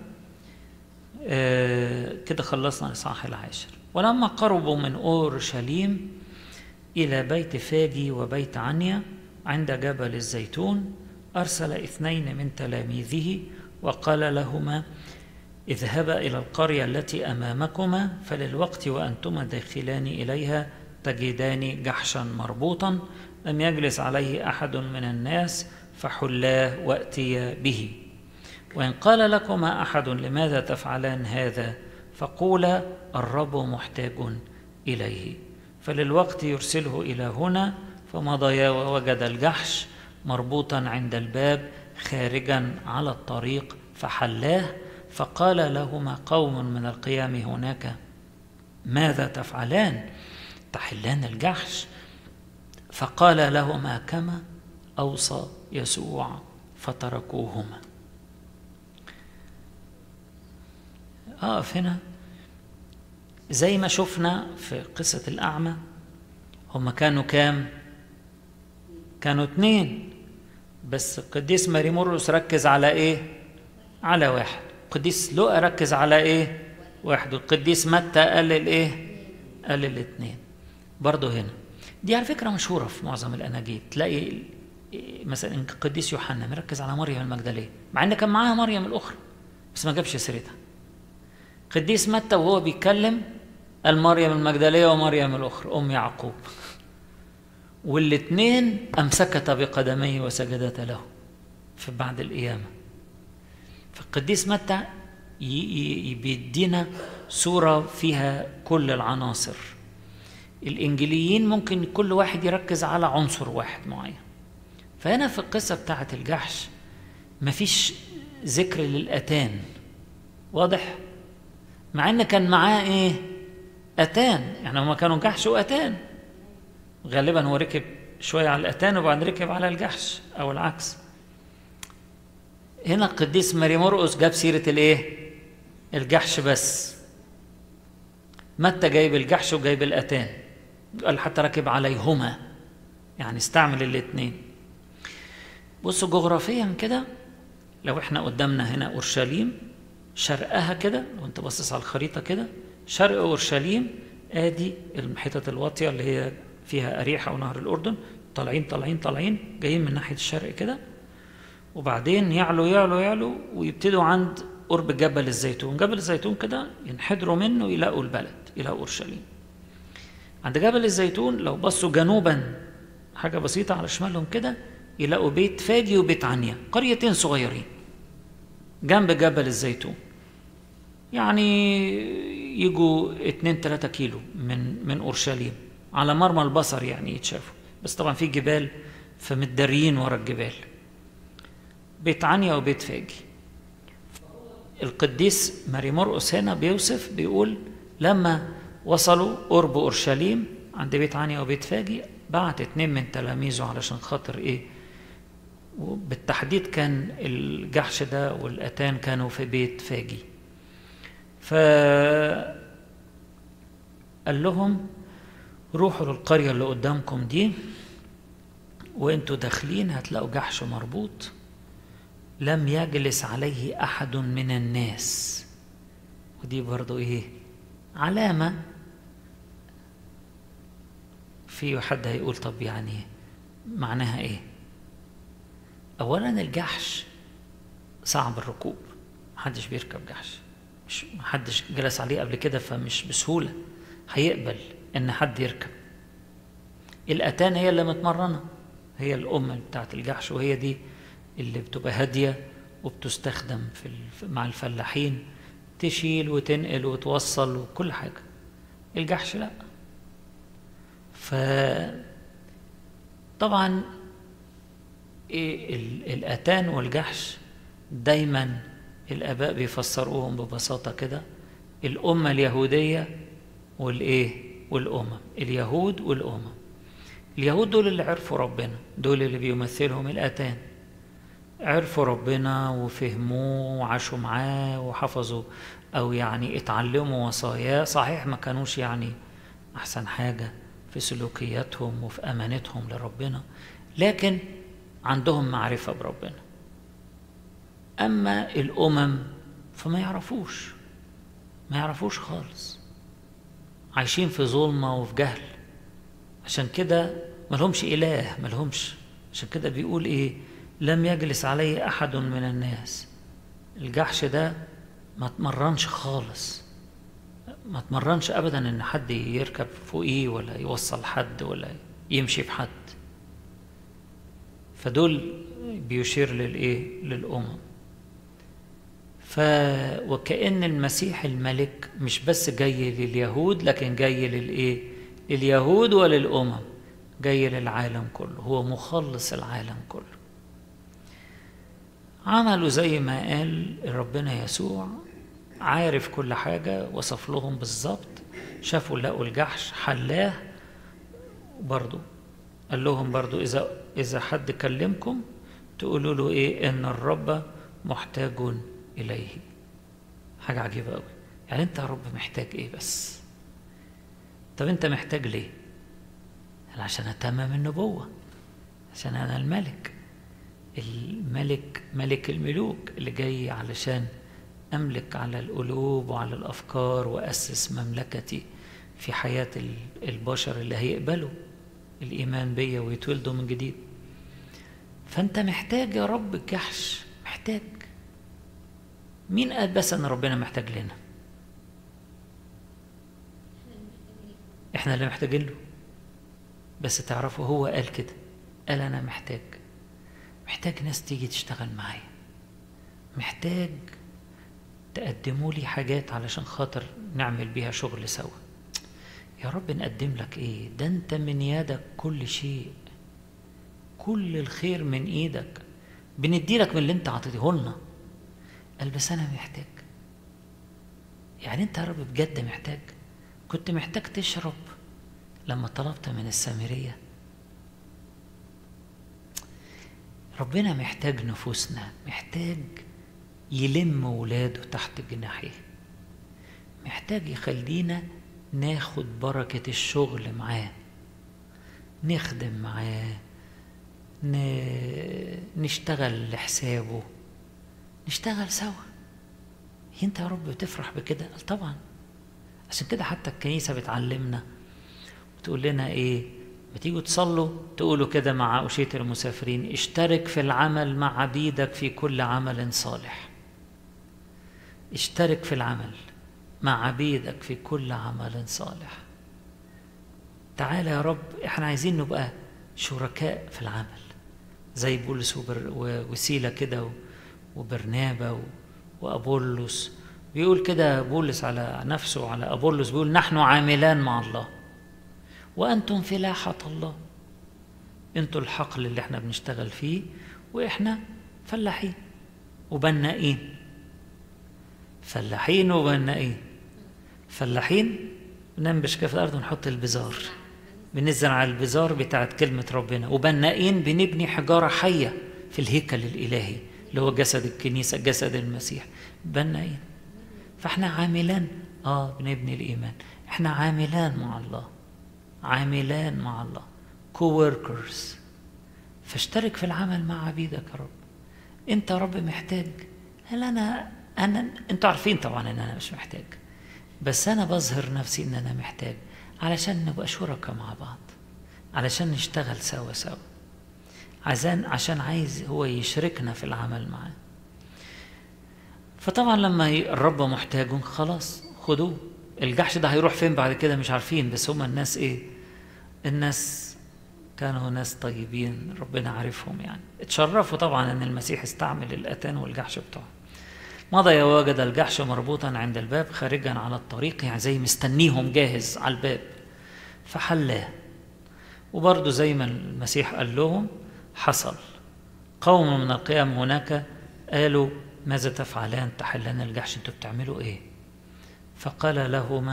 كده. خلصنا الإصحاح 10. ولما قربوا من أورشليم إلى بيت فاجي وبيت عنيا عند جبل الزيتون، أرسل 2 من تلاميذه وقال لهما: اذهبا إلى القرية التي أمامكما، فللوقت وأنتما داخلان إليها تجدان جحشا مربوطا لم يجلس عليه أحد من الناس، فحلاه وأتيا به. وإن قال لكما أحد لماذا تفعلان هذا، فقولا الرب محتاج إليه، فللوقت يرسله إلى هنا. فمضيا ووجد الجحش مربوطا عند الباب خارجا على الطريق، فحلاه. فقال لهما قوم من القيام هناك: ماذا تفعلان؟ تحلان الجحش؟ فقال لهما كما أوصى يسوع، فتركوهما. هنا زي ما شفنا في قصة الأعمى، هما كانوا كام؟ كانوا 2، بس القديس ماري مرقس ركز على إيه؟ على 1. القديس لوقا ركز على إيه؟ 1. والقديس متى قلل إيه؟ قلل 2. برضو هنا دي على فكرة مشهورة في معظم الأناجيل، تلاقي مثلا القديس يوحنا مركز على مريم المجدلية، مع إن كان معاها مريم الأخرى بس ما جابش سيرتها. قديس متى وهو بيتكلم قال مريم المجدلية ومريم الأخرى أم يعقوب، والاثنين أمسكتا بقدميه وسجدتا له في بعد القيامة. فالقديس متى بيدينا صورة فيها كل العناصر. الإنجيليين ممكن كل واحد يركز على عنصر واحد معين. فهنا في القصة بتاعة الجحش مفيش ذكر للأتان، واضح؟ مع إن كان معاه إيه؟ أتان، يعني هما كانوا جحش وأتان، غالبا هو ركب شوية على الأتان وبعد ركب على الجحش أو العكس. هنا القديس ماري مرقس جاب سيرة الإيه؟ الجحش بس. متى جايب الجحش وجايب الأتان، قال حتى ركب عليهما، يعني استعمل الاثنين. بصوا جغرافيا كده، لو احنا قدامنا هنا أورشليم، شرقها كده لو انت باصص على الخريطة كده، شرق أورشليم ادي الحتت الواطية اللي هي فيها أريحة ونهر الأردن، طالعين طالعين طالعين جايين من ناحية الشرق كده، وبعدين يعلو يعلو يعلو ويبتدوا عند قرب جبل الزيتون. جبل الزيتون كده ينحدروا منه يلاقوا البلد، يلاقوا أورشليم. عند جبل الزيتون لو بصوا جنوبا حاجة بسيطة على شمالهم كده يلاقوا بيت فاجي وبيت عنيا، قريتين صغيرين جنب جبل الزيتون، يعني يجوا 2-3 كيلو من أورشليم على مرمى البصر، يعني يتشافوا، بس طبعا في جبال فمتداريين ورا الجبال. بيت عنيا وبيت فاجي. القديس ماري مرقس هنا بيوصف، بيقول لما وصلوا قرب أورشليم عند بيت عنيا وبيت فاجي بعت 2 من تلاميذه علشان خاطر إيه؟ وبالتحديد كان الجحش ده والأتان كانوا في بيت فاجي. فقال لهم روحوا للقرية اللي قدامكم دي، وانتوا داخلين هتلاقوا جحش مربوط لم يجلس عليه أحد من الناس. ودي برضو ايه علامة. في حد هيقول طب يعني معناها ايه؟ اولا الجحش صعب الركوب، محدش بيركب جحش، مش محدش جلس عليه قبل كده، فمش بسهولة هيقبل ان حد يركب. الاتان هي اللي متمرنة، هي الام بتاعت الجحش، وهي دي اللي بتبقى هادية وبتستخدم مع الفلاحين، تشيل وتنقل وتوصل وكل حاجة. الجحش لا. طبعا الاتان والجحش دايما الاباء بيفسروهم ببساطة كده، الامة اليهودية والامم، اليهود والامم. اليهود دول اللي عرفوا ربنا، دول اللي بيمثلهم الاتان، عرفوا ربنا وفهموه وعاشوا معاه وحفظوا او يعني اتعلموا وصاياه. صحيح ما كانوش يعني احسن حاجة في سلوكياتهم وفي امانتهم لربنا، لكن عندهم معرفة بربنا. اما الامم فما يعرفوش خالص، عايشين في ظلمة وفي جهل، عشان كده ملهمش اله، ملهمش. عشان كده بيقول ايه؟ لم يجلس عليه احد من الناس. الجحش ده ما تمرنش خالص، ما تمرنش ابدا ان حد يركب فوقيه ولا يوصل حد ولا يمشي في حد. فدول بيشير للامم. وكأن المسيح الملك مش بس جاي لليهود، لكن جاي لليهود وللامم، جاي للعالم كله، هو مخلص العالم كله. عملوا زي ما قال ربنا يسوع، عارف كل حاجة، وصف لهم بالظبط، شافوا لقوا الجحش حلاه برضو، قال لهم برضو إذا حد كلمكم تقولوا له إيه؟ إن الرب محتاج إليه. حاجة عجيبة قوي. يعني أنت يا رب محتاج إيه بس؟ طب أنت محتاج ليه؟ عشان أتمم النبوة، عشان أنا الملك ملك الملوك اللي جاي علشان أملك على القلوب وعلى الأفكار وأسس مملكتي في حياة البشر اللي هيقبلوا الإيمان بيا ويتولدوا من جديد. فأنت محتاج يا رب الجحش، محتاج. مين قال بس أن ربنا محتاج لنا؟ إحنا اللي محتاجين له. بس تعرفوا هو قال كده، قال أنا محتاج ناس تيجي تشتغل معايا، محتاج تقدموا لي حاجات علشان خاطر نعمل بيها شغل سوا. يا رب نقدم لك ايه؟ ده انت من يدك كل شيء، كل الخير من ايدك، بندي لك من اللي انت عطيته لنا. قال بس انا محتاج. يعني انت يا رب بجد محتاج؟ كنت محتاج تشرب لما طلبت من السامرية؟ ربنا محتاج نفوسنا، محتاج يلم ولاده تحت جناحيه، محتاج يخلينا ناخد بركة الشغل معاه، نخدم معاه، نشتغل لحسابه، نشتغل سوا. انت يا رب بتفرح بكده؟ قال طبعا. عشان كده حتى الكنيسة بتعلمنا وتقول لنا ايه؟ بتيجوا تصلوا تقولوا كده مع أشية المسافرين: اشترك في العمل مع عبيدك في كل عمل صالح. اشترك في العمل مع عبيدك في كل عمل صالح. تعالى يا رب، احنا عايزين نبقى شركاء في العمل زي بولس وسيلة كده وبرنابا وأبولس. بيقول كده بولس على نفسه وعلى أبولس، بيقول نحن عاملان مع الله وأنتم فلاحة الله. انتوا الحقل اللي احنا بنشتغل فيه، وإحنا فلاحين وبنائين. فلاحين وبنائين. فلاحين بننبش كده في الأرض ونحط البذار، بنزرع البذار بتاعت كلمة ربنا، وبنائين بنبني حجارة حية في الهيكل الإلهي اللي هو جسد الكنيسة، جسد المسيح. بنائين. فاحنا عاملان، بنبني الإيمان. احنا عاملان مع الله، عاملان مع الله، كووركرز. فاشترك في العمل مع عبيدك يا رب. انت يا رب محتاج؟ هل انتوا عارفين طبعا ان انا مش محتاج، بس انا بظهر نفسي ان انا محتاج علشان نبقى شركاء مع بعض، علشان نشتغل سوا سوا، عشان عايز هو يشركنا في العمل معاه. فطبعا لما الرب محتاجهم خلاص خدوه. الجحش ده هيروح فين بعد كده مش عارفين، بس هما الناس ايه؟ الناس كانوا ناس طيبين، ربنا عارفهم يعني، اتشرفوا طبعا ان المسيح استعمل الاتان والجحش بتوعه. مضى ووجد الجحش مربوطا عند الباب خارجا على الطريق، يعني زي مستنيهم جاهز على الباب، فحلاه. وبرضه زي ما المسيح قال لهم حصل. قوم من القيام هناك قالوا ماذا تفعلان تحلان الجحش، انتوا بتعملوا ايه؟ فقال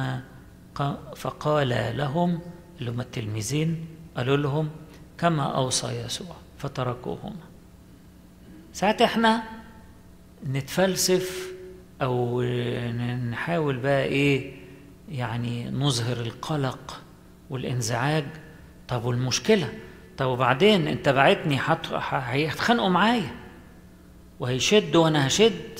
لهم اللي هم التلميذين، قالوا لهم كما أوصى يسوع، فتركوهما. ساعات احنا نتفلسف او نحاول بقى ايه يعني نظهر القلق والانزعاج. طب والمشكلة؟ طب وبعدين انت بعتني هيتخانقوا معايا وهيشدوا وانا هشد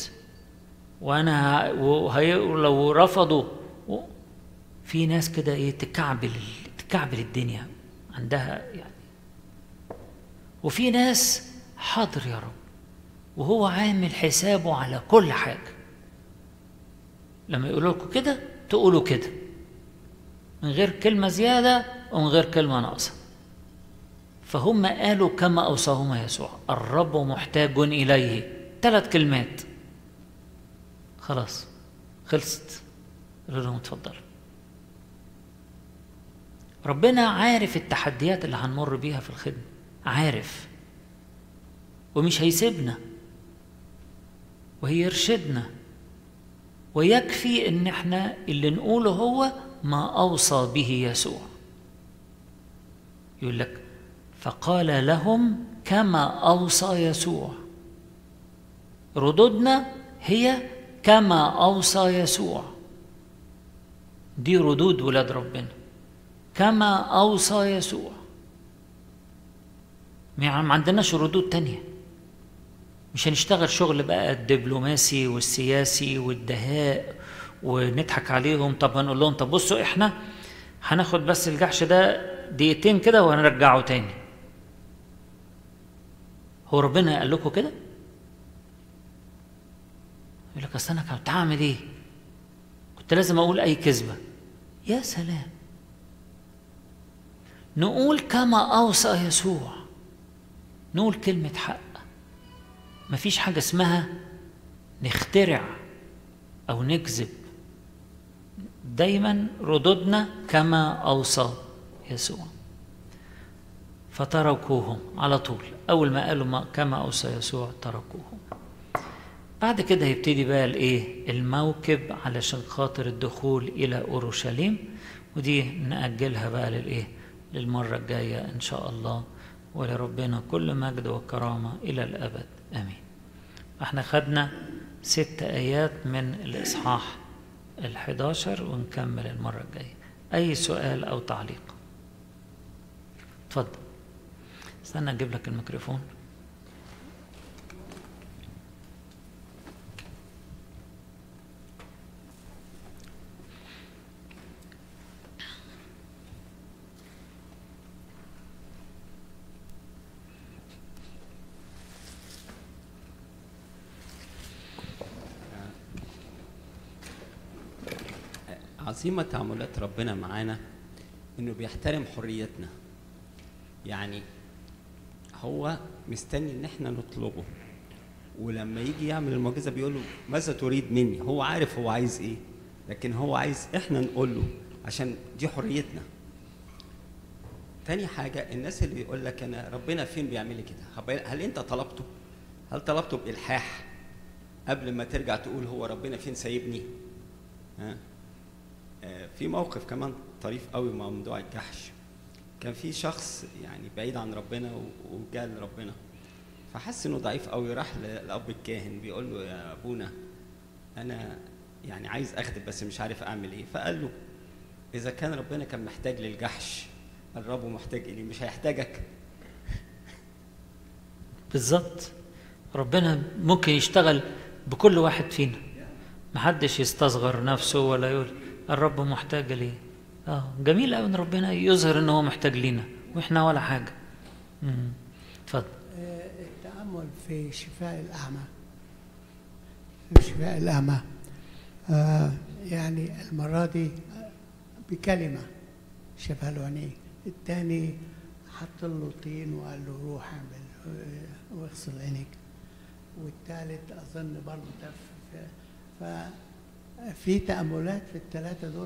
لو رفضوا. في ناس كده ايه تكعبل الدنيا عندها يعني. وفي ناس حاضر يا رب وهو عامل حسابه على كل حاجة، لما يقولوا لكم كده تقولوا كده من غير كلمة زيادة ومن غير كلمة ناقصة. فهم قالوا كما أوصاهما يسوع، الرب محتاج إليه. 3 كلمات خلاص خلصت. قالوا لهم اتفضلوا. ربنا عارف التحديات اللي هنمر بيها في الخدمة، عارف، ومش هيسيبنا وهيرشدنا، ويكفي ان احنا اللي نقوله هو ما اوصى به يسوع. يقول لك فقال لهم كما اوصى يسوع. ردودنا هي كما اوصى يسوع، دي ردود ولاد ربنا، كما اوصى يسوع. ما عندناش ردود تانية. مش هنشتغل شغل بقى الدبلوماسي والسياسي والدهاء ونضحك عليهم. طب هنقول لهم طب بصوا احنا هناخد بس الجحش ده دقيقتين كده وهنرجعه تاني. هو ربنا قال لكم كده؟ يقول لك اصل انا كنت هعمل ايه؟ كنت لازم اقول اي كذبه. يا سلام، نقول كما اوصى يسوع، نقول كلمه حق. مفيش حاجه اسمها نخترع او نكذب. دايما ردودنا كما اوصى يسوع. فتركوهم على طول، اول ما قالوا كما اوصى يسوع تركوهم. بعد كده هيبتدي بقى الايه الموكب علشان خاطر الدخول الى اورشليم، ودي نأجلها بقى للمرة الجاية ان شاء الله. ولربنا كل مجد وكرامة الى الابد امين. احنا خدنا 6 آيات من الاصحاح 11 ونكمل المرة الجاية. اي سؤال او تعليق؟ اتفضل. استنى اجيب لك الميكروفون. عظيمة تعاملات ربنا معانا انه بيحترم حريتنا. يعني هو مستني ان احنا نطلبه، ولما يجي يعمل المعجزة بيقول له ماذا تريد مني. هو عارف هو عايز ايه، لكن هو عايز احنا نقول له عشان دي حريتنا. تاني حاجة، الناس اللي يقول لك انا ربنا فين بيعمل لي كده، هل انت طلبته؟ هل طلبته بإلحاح قبل ما ترجع تقول هو ربنا فين سايبني؟ في موقف كمان طريف قوي مع موضوع الجحش. كان في شخص يعني بعيد عن ربنا وجاء لربنا، فحس انه ضعيف قوي، راح لأب الكاهن بيقول له يا ابونا انا يعني عايز اخدم بس مش عارف اعمل ايه. فقال له اذا كان ربنا كان محتاج للجحش الرب محتاج اليه، مش هيحتاجك؟ بالظبط، ربنا ممكن يشتغل بكل واحد فينا. محدش يستصغر نفسه ولا يقول الرب محتاج ليه. جميل قوي ان ربنا يظهر ان هو محتاج لينا واحنا ولا حاجه. اتفضل. التأمل في شفاء الأعمى. شفاء الأعمى يعني المرة دي بكلمة شفى له عينيه، الثاني حط له طين وقال له روح اعمل واغسل عينيك، والثالث أظن برضه ففي تأملات في الثلاثة دول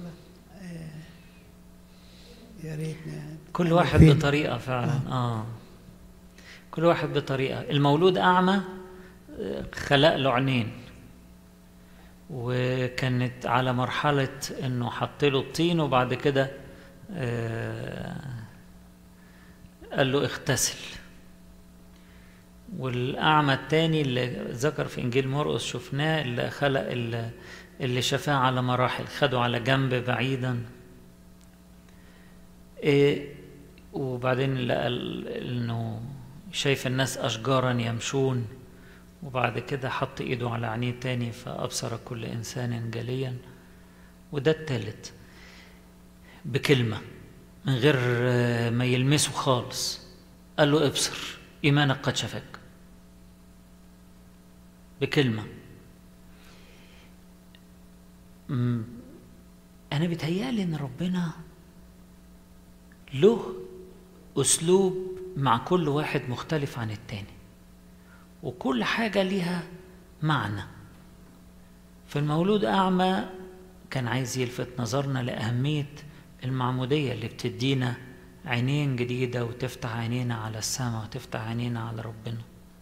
يا ريتنا. كل واحد بطريقة فعلا. كل واحد بطريقة. المولود أعمى خلق له عينين، وكانت على مرحلة انه حط له الطين وبعد كده قال له اغتسل. والأعمى التاني اللي ذكر في إنجيل مرقس شفناه اللي خلق اللي شفاه على مراحل، خده على جنب بعيدا وبعدين لقى انه شايف الناس أشجارا يمشون، وبعد كده حط ايده على عينيه تاني فأبصر كل إنسان جليا. وده التالت بكلمة من غير ما يلمسه خالص، قال له ابصر إيمانك قد شفاك، بكلمة. أنا بيتهيألي إن ربنا له أسلوب مع كل واحد مختلف عن التاني، وكل حاجة ليها معنى. في المولود أعمى كان عايز يلفت نظرنا لأهمية المعمودية اللي بتدينا عينين جديدة وتفتح عينينا على السماء وتفتح عينينا على ربنا.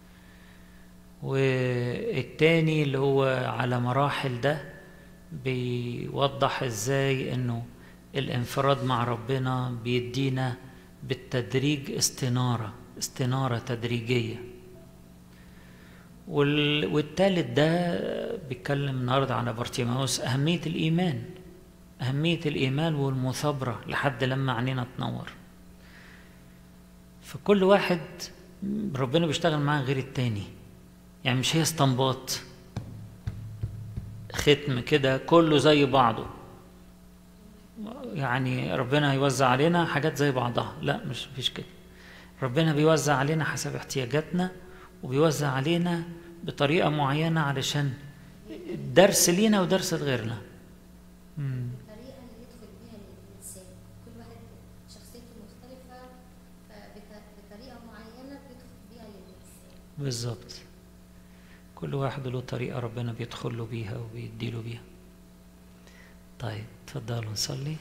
والتاني اللي هو على مراحل ده بيوضح ازاي انه الانفراد مع ربنا بيدينا بالتدريج استنارة تدريجية. والتالت ده بيتكلم النهارده على بارتيماوس أهمية الإيمان والمثابرة لحد لما عينينا تنور. فكل واحد ربنا بيشتغل معاه غير التاني، يعني مش هي استنباط ختم كده كله زي بعضه، يعني ربنا هيوزع علينا حاجات زي بعضها، لا مش فيش كده. ربنا بيوزع علينا حسب احتياجاتنا، وبيوزع علينا بطريقة معينة علشان درس لينا ودرس لغيرنا. الطريقة اللي يدخل بيها الإنسان، كل واحد شخصيته مختلفة، فبطريقة معينة بيدخل بيها للإنسان. بالظبط، كل واحد له طريقة ربنا بيدخل له بيها وبيديله بيها. طيب تفضلوا نصلي.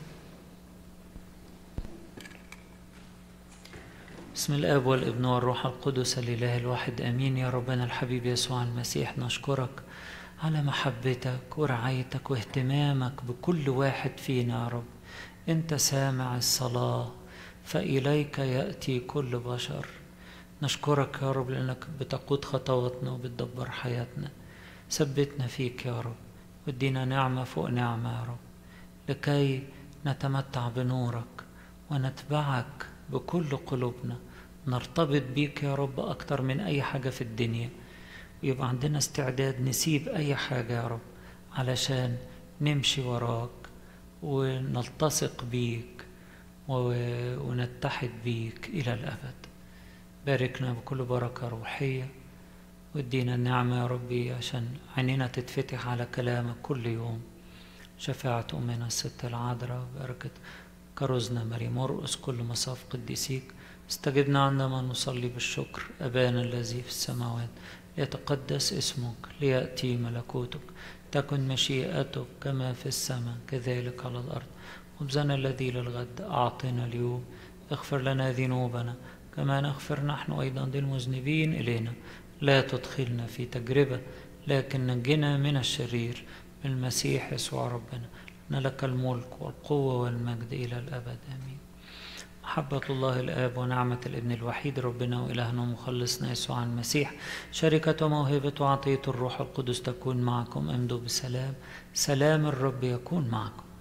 بسم الآب والابن والروح القدس الإله الواحد آمين. يا ربنا الحبيب يسوع المسيح، نشكرك على محبتك ورعايتك واهتمامك بكل واحد فينا. يا رب أنت سامع الصلاة، فإليك يأتي كل بشر. نشكرك يا رب لأنك بتقود خطواتنا وبتدبر حياتنا. ثبتنا فيك يا رب، وادينا نعمة فوق نعمة يا رب، لكي نتمتع بنورك ونتبعك بكل قلوبنا، نرتبط بيك يا رب أكتر من أي حاجة في الدنيا، ويبقى عندنا استعداد نسيب أي حاجة يا رب علشان نمشي وراك ونلتصق بيك ونتحد بيك إلى الأبد. باركنا بكل بركة روحية، وادينا النعمة يا ربي عشان عينينا تتفتح على كلامك كل يوم. شفاعة أمنا الست العذراء، بركة كرزنا ماري مرقس، كل مصاف قديسيك، استجبنا عندما نصلي بالشكر. أبانا الذي في السماوات، ليتقدس اسمك، ليأتي ملكوتك، تكن مشيئتك كما في السماء كذلك على الأرض. خبزنا الذي للغد أعطنا اليوم، اغفر لنا ذنوبنا كما نغفر نحن أيضا للمذنبين إلينا، لا تدخلنا في تجربة لكن نجنا من الشرير، بالمسيح يسوع ربنا. لك الملك والقوة والمجد إلى الأبد آمين. محبة الله الآب ونعمة الابن الوحيد ربنا وإلهنا ومخلصنا يسوع المسيح، شركة وموهبة وعطية الروح القدس تكون معكم. امضوا بسلام، سلام الرب يكون معكم.